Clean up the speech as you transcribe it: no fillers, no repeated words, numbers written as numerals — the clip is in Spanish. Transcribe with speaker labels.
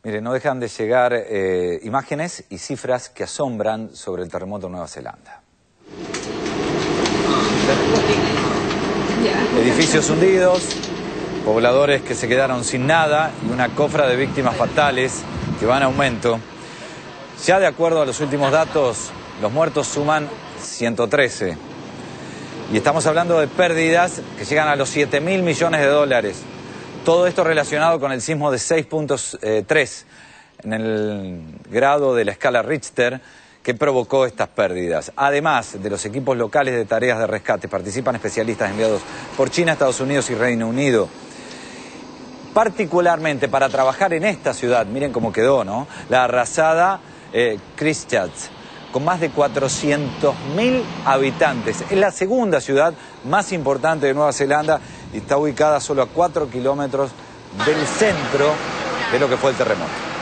Speaker 1: Mire, no dejan de llegar imágenes y cifras que asombran sobre el terremoto en Nueva Zelanda. Edificios hundidos, pobladores que se quedaron sin nada y una cofra de víctimas fatales que va en aumento. Ya de acuerdo a los últimos datos, los muertos suman 113. Y estamos hablando de pérdidas que llegan a los 7.000 millones de dólares. Todo esto relacionado con el sismo de 6.3 en el grado de la escala Richter que provocó estas pérdidas. Además de los equipos locales de tareas de rescate, participan especialistas enviados por China, Estados Unidos y Reino Unido. Particularmente para trabajar en esta ciudad, miren cómo quedó, ¿no? La arrasada Christchurch, con más de 400.000 habitantes. Es la segunda ciudad más importante de Nueva Zelanda y está ubicada solo a 4 kilómetros del centro de lo que fue el terremoto.